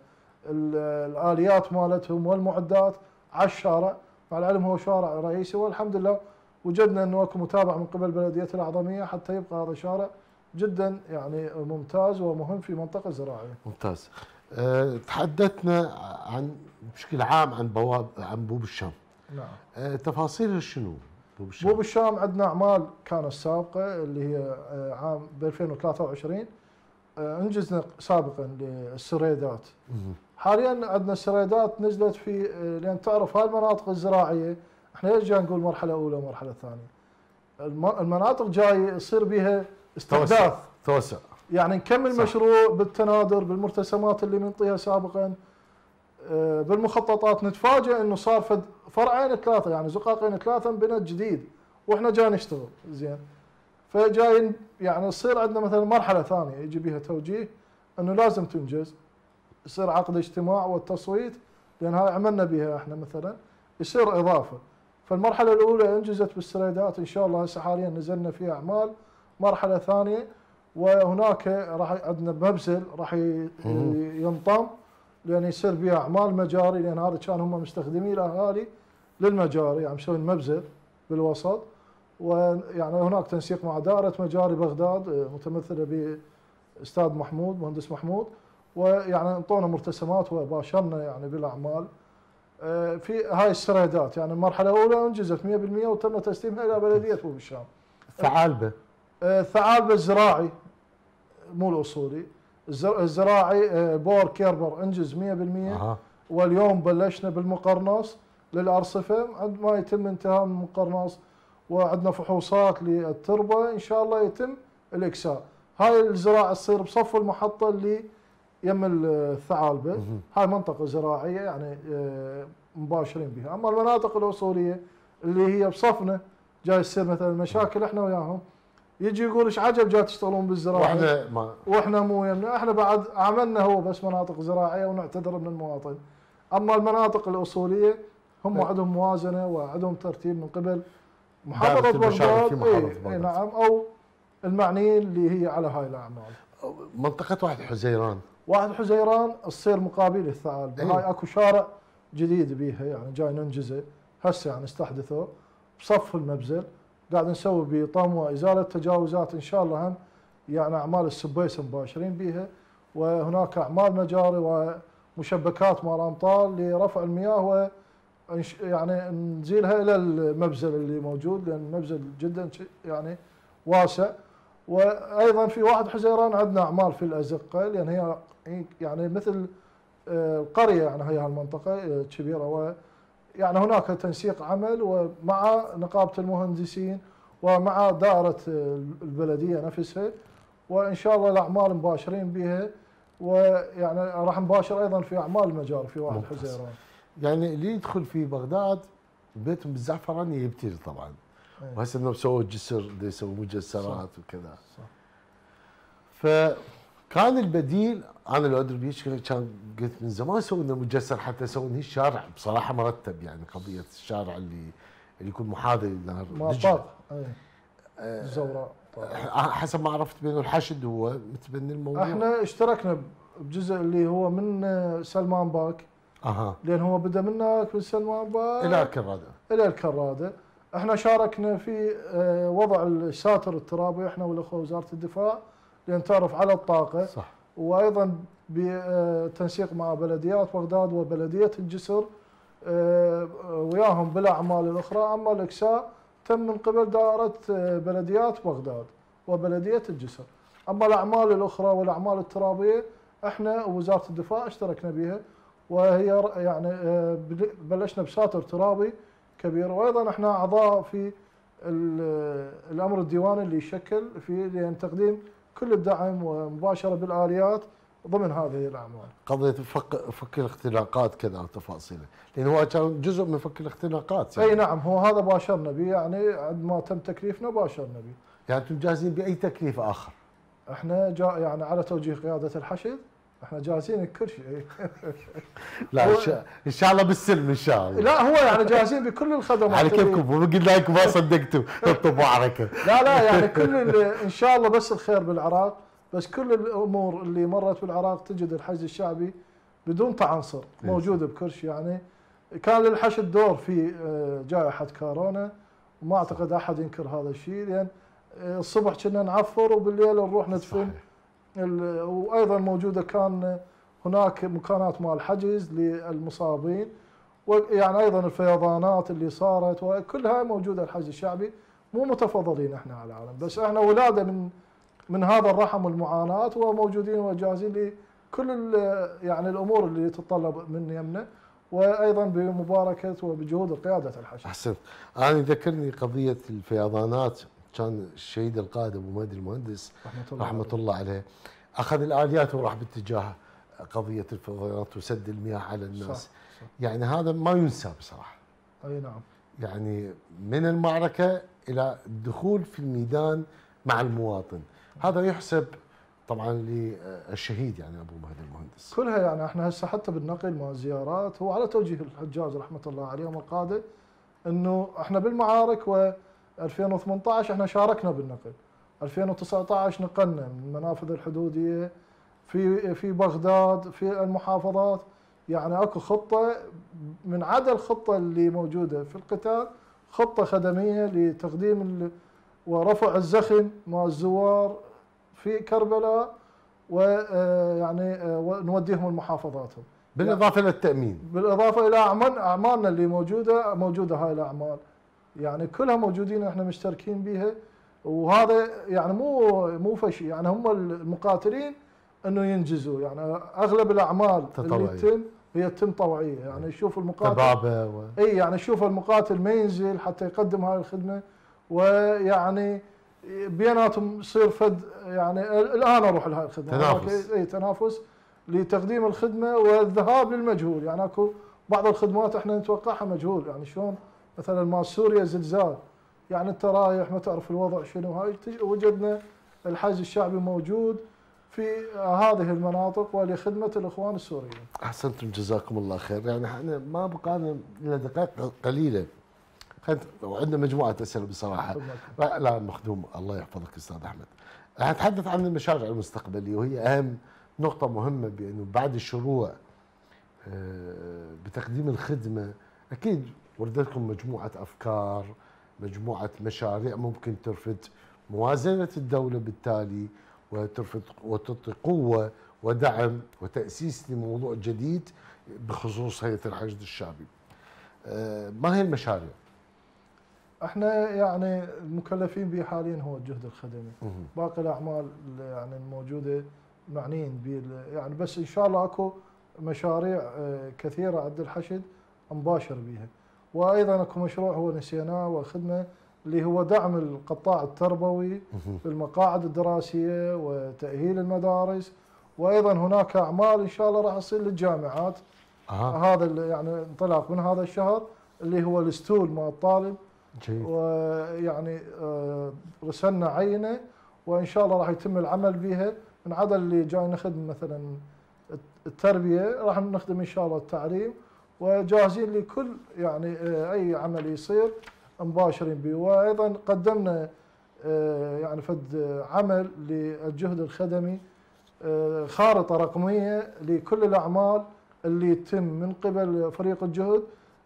والاليات مالتهم والمعدات على الشارع، مع العلم هو شارع رئيسي، والحمد لله وجدنا انه اكو متابعه من قبل بلديه الاعظميه حتى يبقى هذا شارع جدا يعني ممتاز ومهم في منطقه زراعيه.
ممتاز. أه تحدثنا عن بشكل عام عن بواب عن بوب الشام.
نعم.
أه تفاصيلها شنو؟ بوب الشام.
بوب الشام عندنا اعمال كانت سابقه اللي هي عام ب ألفين وثلاثة وعشرين انجزنا سابقا للسريدات. حاليا عندنا السريدات نزلت في، لان تعرف هاي المناطق الزراعيه احنا ليش جاي نقول مرحله اولى ومرحله ثانيه؟ المناطق جاي يصير بها استحداث
توسع،
يعني نكمل صح. مشروع بالتنادر بالمرتسمات اللي منطيها سابقا، بالمخططات نتفاجئ انه صار فد فرعين ثلاثه يعني زقاقين ثلاثه بنت جديد واحنا جاي نشتغل زين. فجاي يعني يصير عندنا مثلا مرحله ثانيه يجي بها توجيه انه لازم تنجز، يصير عقد اجتماع والتصويت، لان هاي عملنا بها احنا مثلا، يصير اضافه. فالمرحله الاولى انجزت بالسريدات ان شاء الله، هسه حاليا نزلنا فيها اعمال. مرحله ثانيه وهناك راح عندنا مبزل راح ينطم، لان يصير بها اعمال مجاري، لان هذا كان هم مستخدمين الاهالي للمجاري، يعني مسوين مبزل بالوسط. ويعني هناك تنسيق مع دائره مجاري بغداد متمثله باستاذ محمود مهندس محمود، ويعني انطونا مرتسمات وباشرنا يعني بالاعمال في هاي السريدات. يعني المرحله الاولى انجزت مئة بالمئة وتم تسليمها الى بلديه بوب الشام.
ثعالبه
الثعالبه الزراعي مو الاصولي، الزراعي بور كيربر انجز مئة بالمئة.
أه.
واليوم بلشنا بالمقرنص للارصفه، عندما يتم انتهاء من المقرنص وعندنا فحوصات للتربه ان شاء الله يتم الاكساء. هاي الزراعه تصير بصف المحطه اللي يم الثعالبه، هاي منطقه زراعيه يعني مباشرين بها. اما المناطق الاصوليه اللي هي بصفنا جاي يصير مثلا مشاكل احنا وياهم، يجي يقول ايش عجب جاي تشتغلون بالزراعه
واحنا ما
واحنا مو يمنا، احنا بعد عملنا هو بس مناطق زراعيه ونعتذر من المواطن. اما المناطق الاصوليه هم عندهم موازنه وعندهم ترتيب من قبل محافظه بغداد، اي نعم، او المعنيين اللي هي على هاي الاعمال.
منطقه واحد حزيران
واحد حزيران تصير مقابل الثعالبه. أيه. هاي اكو شارع جديد بيها يعني جاي ننجزه هسه، يعني استحدثه بصف المبزل، قاعد نسوي بطم وازاله تجاوزات ان شاء الله، هم يعني اعمال السبيس مباشرين بيها، وهناك اعمال مجاري ومشبكات مال امطار لرفع المياه و يعني نزيلها الى المبزل اللي موجود، لان المبزل جدا يعني واسع. وايضا في واحد حزيران عندنا اعمال في الازقه، لان هي يعني مثل قريه يعني هي هالمنطقه كبيره، ويعني هناك تنسيق عمل ومع نقابه المهندسين ومع دائره البلديه نفسها، وان شاء الله الاعمال مباشرين بها، ويعني راح نباشر ايضا في اعمال المجاري في واحد حزيران.
يعني اللي يدخل في بغداد بيتهم بالزعفراني يبتلي طبعا. وهسه انه سووا جسر بده يسووا مجسرات وكذا. صح. فكان البديل، انا لو ادري بيش كان قلت من زمان سووا لنا مجسر حتى يسووا لنا الشارع بصراحه مرتب، يعني قضيه الشارع اللي اللي يكون محاذي لنهر
دجله. اي الزوراء.
حسب ما عرفت بانه الحشد هو متبني الموضوع.
احنا اشتركنا بجزء اللي هو من سلمان باك.
اها.
لان هو بدا منا من سلمان باك
الى الكراده.
الى الكراده. احنا شاركنا في وضع الساتر الترابي احنا والاخوه وزاره الدفاع، لان تعرف على الطاقه.
صح.
وايضا بتنسيق مع بلديات بغداد وبلديه الجسر وياهم بالاعمال الاخرى. اما الاكساء تم من قبل دائره بلديات بغداد وبلديه الجسر. اما الاعمال الاخرى والاعمال الترابيه احنا ووزاره الدفاع اشتركنا بها، وهي يعني بلشنا بساتر ترابي كبير. وايضا احنا اعضاء في الامر الديواني اللي يشكل في لان تقديم كل الدعم ومباشره بالاليات ضمن هذه الاعمال.
قضيه فك فك الاختلاقات كذا وتفاصيله، لان هو كان جزء من فك الاختلاقات.
يعني. اي نعم، هو هذا باشرنا به، يعني عندما تم تكليفنا باشرنا به.
يعني انتم جاهزين باي تكليف اخر؟
احنا جاء يعني على توجيه قياده الحشد احنا جاهزين لكل شيء.
لا ان شاء ان شاء الله بالسلم ان شاء الله.
لا هو يعني جاهزين بكل الخدمات
على كيفكم وقلنا لكم ما صدقتوا انتم معركه.
لا لا يعني كل ان شاء الله بس الخير بالعراق، بس كل الامور اللي مرت بالعراق تجد الحشد الشعبي بدون تعنصر موجود بكل شيء. يعني كان للحشد دور في جائحه كورونا وما اعتقد احد ينكر هذا الشيء، لان الصبح كنا نعفر وبالليل نروح ندفن. وايضا موجوده كان هناك مكانات مال حجز للمصابين، ويعني ايضا الفيضانات اللي صارت وكلها موجوده الحشد الشعبي. مو متفضلين احنا على العالم، بس احنا ولاده من من هذا الرحم والمعاناه، وموجودين وجاهزين لكل يعني الامور اللي تتطلب من يمنا، وايضا بمباركه وبجهود قياده الحشد.
احسنت. انا ذكرني قضيه الفيضانات، كان الشهيد القائد ابو مهدي المهندس رحمه الله, رحمة الله عليه اخذ الاليات وراح باتجاه قضيه الفيضانات وسد المياه على الناس. صح صح. يعني هذا ما ينسى بصراحه.
اي نعم.
يعني من المعركه الى الدخول في الميدان مع المواطن، هذا يحسب طبعا للشهيد يعني ابو مهدي المهندس.
كلها يعني احنا هسه حتى بالنقل مع الزيارات هو على توجيه الحجاج رحمه الله عليهم القاده، انه احنا بالمعارك و ألفين وثمانية عشر احنا شاركنا بالنقل، ألفين وتسعة عشر نقلنا من المنافذ الحدوديه في في بغداد في المحافظات. يعني اكو خطه من عدا الخطه اللي موجوده في القتال، خطه خدميه لتقديم ورفع الزخم مع الزوار في كربلاء، ويعني نوديهم لمحافظاتهم
بالاضافه يعني للتامين،
بالاضافه الى اعمال اعمالنا اللي موجوده موجوده هاي الاعمال يعني كلها موجودين احنا مشتركين بها. وهذا يعني مو مو فشي، يعني هم المقاتلين انه ينجزوا. يعني اغلب الاعمال اللي تتم هي تتم طوعيه، يعني يشوف المقاتل و... اي يعني يشوف المقاتل ما ينزل حتى يقدم هاي الخدمه، ويعني بيناتهم يصير فد يعني الان اروح لهاي الخدمه
تنافس
اي تنافس لتقديم الخدمه والذهاب للمجهول. يعني اكو بعض الخدمات احنا نتوقعها مجهول، يعني شلون مثلا مال سوريا زلزال، يعني انت رايح ما تعرف الوضع شنو. هاي وجدنا الحشد الشعبي موجود في هذه المناطق ولخدمه الاخوان السوريين.
احسنتم جزاكم الله خير. يعني احنا ما بقانا الا دقائق قليله، وعندنا مجموعه اسئله بصراحه. لا, لا مخدوم، الله يحفظك استاذ احمد. نتحدث عن المشاريع المستقبليه، وهي اهم نقطه مهمه، بانه بعد الشروع بتقديم الخدمه اكيد وردتكم مجموعه افكار، مجموعه مشاريع ممكن ترفد موازنه الدوله بالتالي، وترفد وتعطي قوه ودعم وتاسيس لموضوع جديد بخصوص هيئه الحشد الشعبي. ما هي المشاريع؟
احنا يعني المكلفين به حاليا هو الجهد الخدمي، باقي الاعمال يعني الموجوده معنيين به يعني، بس ان شاء الله اكو مشاريع كثيره عند الحشد مباشر بها. وايضا اكو مشروع هو نسيناه وخدمه اللي هو دعم القطاع التربوي بالمقاعد الدراسيه وتاهيل المدارس، وايضا هناك اعمال ان شاء الله راح تصير للجامعات.
أه.
هذا يعني انطلاق من هذا الشهر اللي هو الستول مع الطالب.
جيد.
ويعني رسلنا عينه وان شاء الله راح يتم العمل بها. من عدا اللي جاي نخدم مثلا التربيه، راح نخدم ان شاء الله التعليم، وجاهزين لكل يعني اي عمل يصير مباشرين به. وايضا قدمنا يعني فد عمل للجهد الخدمي، خارطه رقميه لكل الاعمال اللي تتم من قبل فريق الجهد،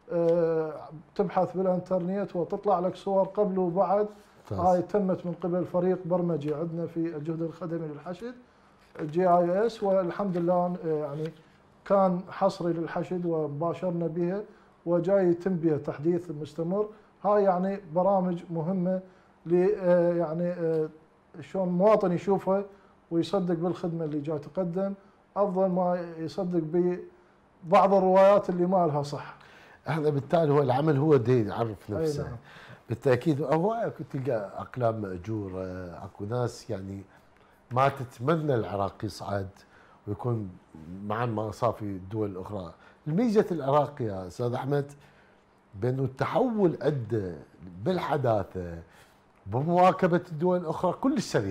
تبحث بالانترنت وتطلع لك صور قبل وبعد. هاي تمت من قبل فريق برمجي عندنا في الجهد الخدمي للحشد الجي اي اس، والحمد لله يعني كان حصري للحشد وباشرنا بها وجاي يتم بها تحديث مستمر. هاي يعني برامج مهمه ل يعني شلون المواطن يشوفها ويصدق بالخدمه اللي جاي تقدم افضل ما يصدق ببعض الروايات اللي ما لها صح.
احنا بالتالي هو العمل هو دين يعرف نفسه.
نعم.
بالتاكيد هو تلقى اقلام ماجوره، اكو ناس يعني ما تتمنى العراق يصعد ويكون مع ما صار في الدول الاخرى. الميزه العراق يا استاذ احمد بانه التحول ادى بالحداثه بمواكبه الدول الاخرى كلش سريع.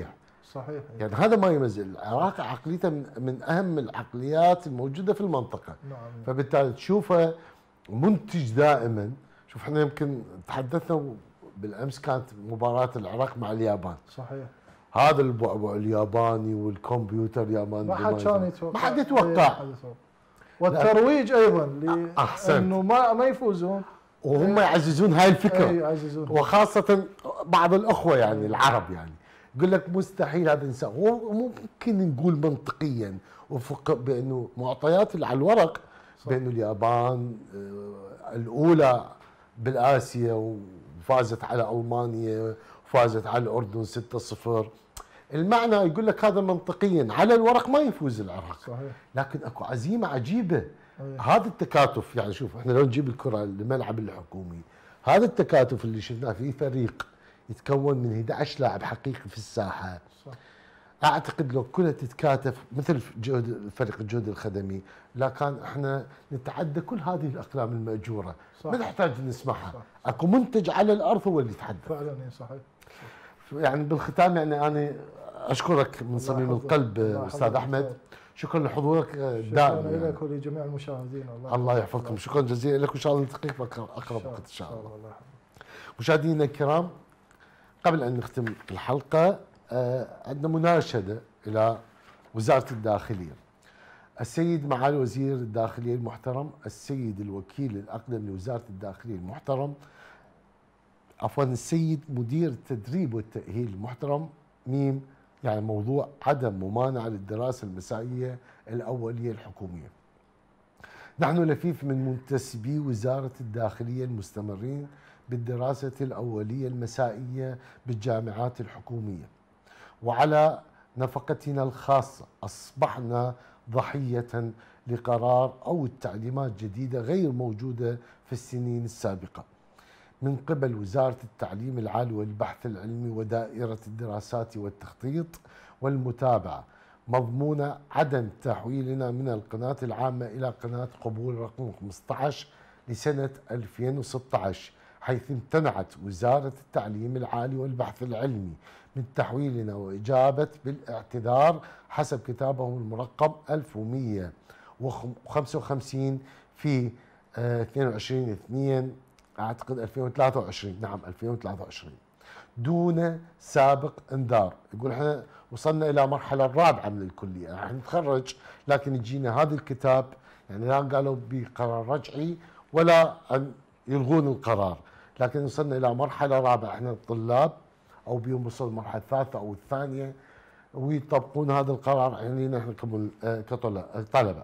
صحيح.
يعني هذا ما يميز العراق، عقليته من, من اهم العقليات الموجوده في المنطقه.
نعم.
فبالتالي تشوفه منتج دائما. شوف احنا يمكن تحدثنا بالامس كانت مباراه العراق مع اليابان.
صحيح.
هذا البعبع الياباني والكمبيوتر الياباني
ما حد كان يتوقع،
ما حد يتوقع.
والترويج ايضا
لانه
ما ما يفوزون
وهم يعززون هاي الفكره.
اي يعززون،
وخاصه بعض الاخوه يعني العرب، يعني يقول لك مستحيل هذا الانسان. وممكن نقول منطقيا وفق بانه معطيات على الورق بانه اليابان الاولى بالاسيا وفازت على المانيا وفازت على الاردن ستة صفر. المعنى يقول لك هذا منطقيا على الورق ما يفوز العراق.
صحيح.
لكن اكو عزيمه عجيبه.
أيه.
هذا التكاتف، يعني شوف احنا لو نجيب الكره للملعب الحكومي، هذا التكاتف اللي شفناه في فريق يتكون من احد عشر لاعب حقيقي في الساحه. صح. اعتقد لو كلها تتكاتف مثل جهد فريق الجهد الخدمي، لا كان احنا نتعدى كل هذه الاقلام الماجوره. ما نحتاج نسمعها. صح. اكو منتج على الارض هو اللي يتحدث فعلا.
صحيح.
يعني بالختام يعني انا اشكرك من صميم القلب استاذ احمد. شكرا لحضورك دائما.
شكرا لك ولجميع المشاهدين.
الله, الله يحفظكم. شكرا جزيلا لك، وان شاء الله نلتقيك في اقرب وقت ان شاء الله. الله مشاهدينا الكرام، قبل ان نختم الحلقه عندنا مناشده الى وزاره الداخليه. السيد معالي وزير الداخليه المحترم، السيد الوكيل الاقدم لوزاره الداخليه المحترم، عفوا السيد مدير التدريب والتاهيل المحترم ميم، يعني موضوع عدم ممانعه للدراسه المسائيه الاوليه الحكوميه. نحن لفيف من منتسبي وزاره الداخليه المستمرين بالدراسه الاوليه المسائيه بالجامعات الحكوميه، وعلى نفقتنا الخاصه اصبحنا ضحيه لقرار او التعليمات جديده غير موجوده في السنين السابقه من قبل وزارة التعليم العالي والبحث العلمي ودائرة الدراسات والتخطيط والمتابعة، مضمون عدم تحويلنا من القناة العامة إلى قناة قبول رقم خمسة عشر لسنة ألفين وستة عشر، حيث امتنعت وزارة التعليم العالي والبحث العلمي من تحويلنا وإجابة بالاعتذار حسب كتابهم المرقم ألف ومئة وخمسة وخمسين في اثنين وعشرين اثنين اعتقد ألفين وثلاثة وعشرين. نعم ألفين وثلاثة وعشرين دون سابق انذار. يقول احنا وصلنا الى المرحله الرابعه من الكليه، راح نتخرج لكن يجينا هذا الكتاب، يعني لا قالوا بقرار رجعي ولا ان يلغون القرار، لكن وصلنا الى مرحله رابعه احنا الطلاب، او بيوم وصل المرحله الثالثه او الثانيه ويطبقون هذا القرار علينا احنا كطلبه.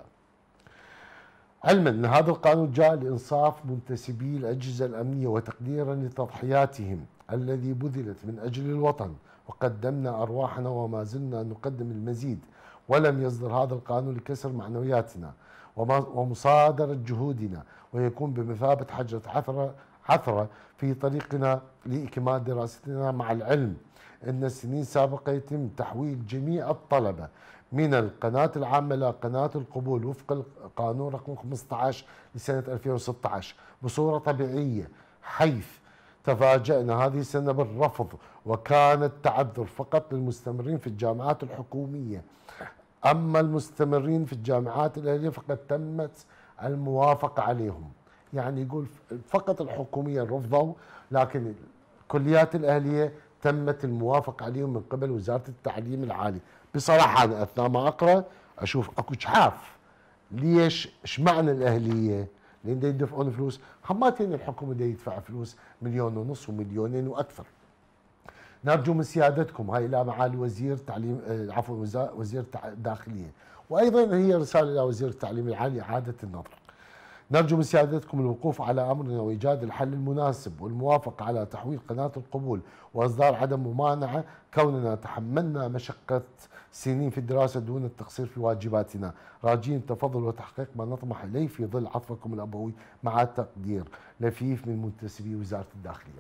علما ان هذا القانون جاء لانصاف منتسبي الاجهزه الامنيه وتقديرا لتضحياتهم الذي بذلت من اجل الوطن، وقدمنا ارواحنا وما زلنا نقدم المزيد، ولم يصدر هذا القانون لكسر معنوياتنا ومصادره جهودنا، ويكون بمثابه حجره عثره عثره في طريقنا لاكمال دراستنا، مع العلم ان السنين السابقه يتم تحويل جميع الطلبه من القناة العامة إلى قناة القبول وفق القانون رقم خمسة عشر لسنة ألفين وستة عشر بصورة طبيعية، حيث تفاجأنا هذه السنة بالرفض، وكان التعذر فقط للمستمرين في الجامعات الحكومية. أما المستمرين في الجامعات الأهلية فقد تمت الموافقة عليهم. يعني يقول فقط الحكومية رفضوا، لكن الكليات الأهلية تمت الموافقة عليهم من قبل وزارة التعليم العالي. بصراحة أنا أثناء ما أقرأ أشوف أكو جحاف. ليش؟ إيش معنى الأهلية؟ لأن دا يدفعون فلوس، هماتين الحكومة دا يدفع فلوس مليون ونص ومليونين وأكثر. نرجو من سيادتكم، هاي إلى معالي وزير تعليم عفوا وزير الداخلية، وأيضا هي رسالة إلى وزير التعليم العالي إعادة النظر. نرجو من سيادتكم الوقوف على أمرنا وإيجاد الحل المناسب والموافقة على تحويل قناة القبول وإصدار عدم ممانعة، كوننا تحملنا مشقة سنين في الدراسة دون التقصير في واجباتنا، راجين التفضل وتحقيق ما نطمح إليه في ظل عطفكم الأبوي مع تقدير لفيف من منتسبي وزارة الداخلية.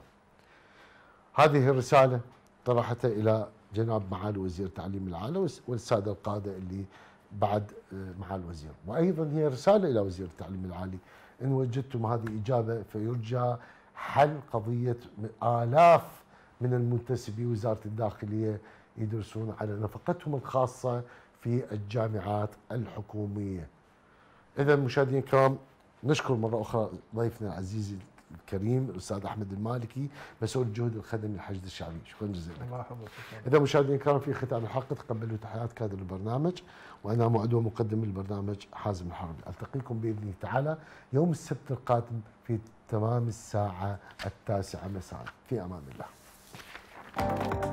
هذه الرسالة طرحتها إلى جناب معالي وزير التعليم العالي والسادة القادة اللي بعد معالي الوزير، وأيضا هي رسالة إلى وزير التعليم العالي إن وجدتم هذه إجابة فيرجى حل قضية آلاف من المنتسبي وزارة الداخلية يدرسون على نفقتهم الخاصة في الجامعات الحكومية. إذا مشاهدينا الكرام، نشكر مرة أخرى ضيفنا العزيز الكريم الأستاذ أحمد المالكي، مسؤول الجهد الخدمي للحشد الشعبي. شكرا جزيلا.
الله يحفظك.
إذا مشاهدينا الكرام، في ختام الحلقة تقبلوا تحيات كادر البرنامج، وأنا معد ومقدم البرنامج حازم الحربي. ألتقيكم بإذن الله تعالى يوم السبت القادم في تمام الساعة التاسعة مساء. في أمان الله.